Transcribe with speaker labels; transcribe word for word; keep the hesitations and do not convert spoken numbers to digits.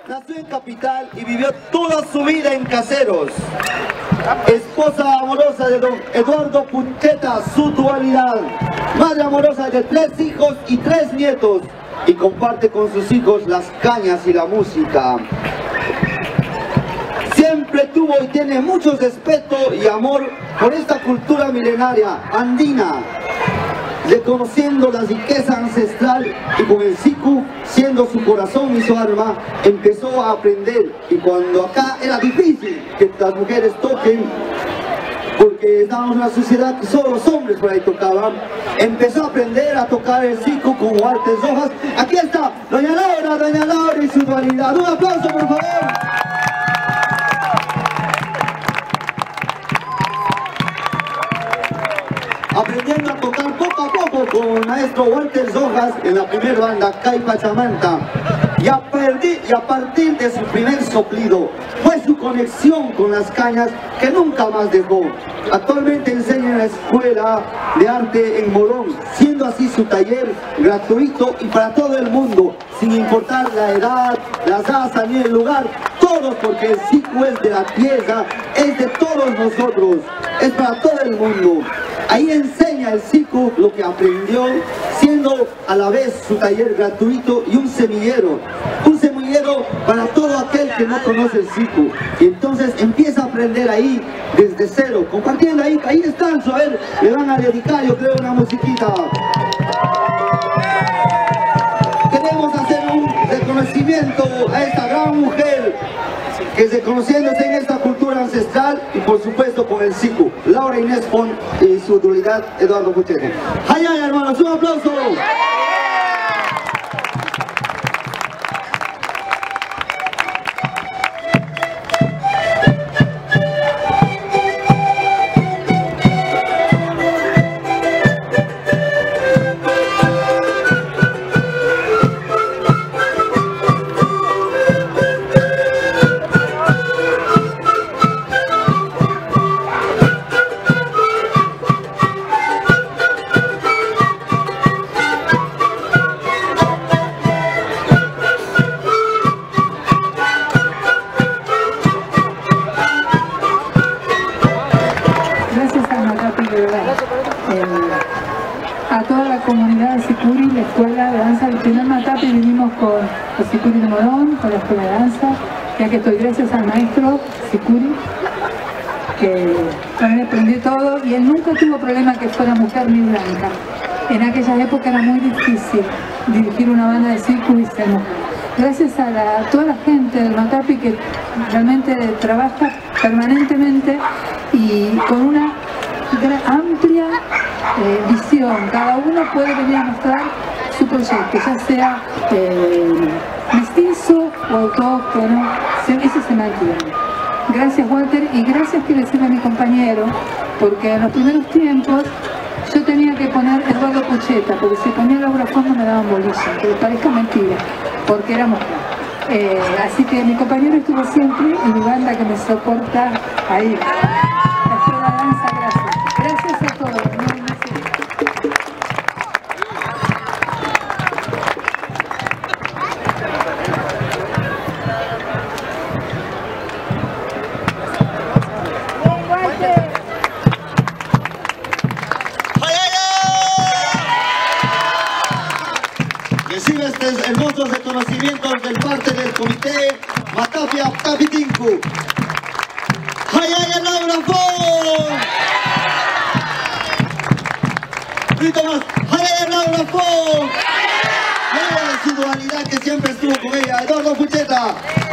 Speaker 1: Nació en Capital y vivió toda su vida en Caseros. Esposa amorosa de don Eduardo Pucheta, su dualidad. Madre amorosa de tres hijos y tres nietos. Y comparte con sus hijos las cañas y la música. Siempre tuvo y tiene mucho respeto y amor por esta cultura milenaria andina, reconociendo la riqueza ancestral, y con el siku siendo su corazón y su alma, empezó a aprender. Y cuando acá era difícil que las mujeres toquen, porque estábamos en una sociedad que solo los hombres por ahí tocaban, empezó a aprender a tocar el siku con Walter Rojas. Aquí está doña Laura, doña Laura y su dualidad. Un aplauso, por favor. Aprendiendo a tocar poco a poco con el maestro Walter Rojas en la primera banda Caipa Chamanta, y a, perdi, y a partir de su primer soplido fue su conexión con las cañas que nunca más dejó. Actualmente enseña en la Escuela de Arte en Morón, siendo así su taller gratuito y para todo el mundo, sin importar la edad, la raza ni el lugar. Todos, porque el siku es de la tierra, es de todos nosotros, es para todo el mundo. Ahí enseña el siku lo que aprendió, siendo a la vez su taller gratuito y un semillero. Un semillero para todo aquel que no conoce el siku. Y entonces empieza a aprender ahí desde cero, compartiendo ahí. Ahí están, a ver, le van a dedicar, yo creo, una musiquita. Queremos hacer un reconocimiento a esta gran mujer que, reconociéndose en esta cultura ancestral y por supuesto con el siku, Laura Inés Pon y su dualidad Eduardo Pucheta. ¡Ay, ay, hermanos! ¡Un aplauso!
Speaker 2: A toda la comunidad de Sicuri, la Escuela de Danza del primer Matapi, vinimos con los Sicuri de Morón, con la Escuela de Danza, ya que estoy gracias al maestro Sicuri, que también aprendí todo, y él nunca tuvo problema que fuera mujer ni blanca. En aquella época era muy difícil dirigir una banda de circo y ser mujer. Gracias a, la, a toda la gente del Matapi que realmente trabaja permanentemente y con una gran, amplia eh, visión. Cada uno puede venir a mostrar su proyecto, ya sea eh, mestizo o autóctono, eso se mantiene. Gracias, Walter, y gracias, quiero decirle a mi compañero, porque en los primeros tiempos yo tenía que poner Eduardo Pucheta, porque si ponía Laura Fondo me daban bolilla, que les parezca mentira, porque era mujer. Eh, así que mi compañero estuvo siempre y mi banda que me soporta ahí. La Escuela de Danza, gracias. Gracias a todos. Muy, muy
Speaker 1: Recibe estos hermosos reconocimientos del parte del comité Matapi Aptapitinku. ¡Hayaya Laura Fon! Grito más, ¡Hayaya Laura Fon! ¡Hayaya su dualidad que siempre estuvo con ella, Eduardo Pucheta!